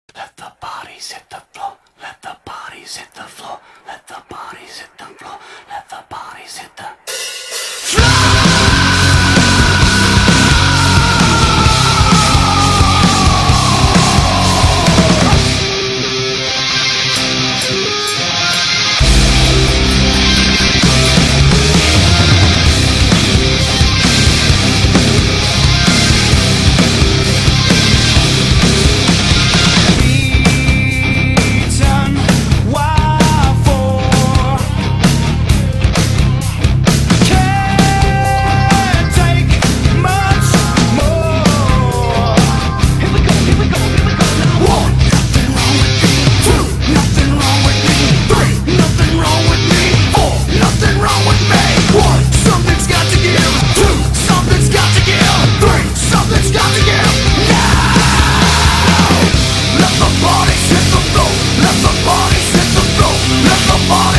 Let the bodies hit the floor. Let the bodies hit the floor. Let the bodies hit the floor. Let the bodies hit the bodies hit the floor. Let the bodies hit the floor. Let the bodies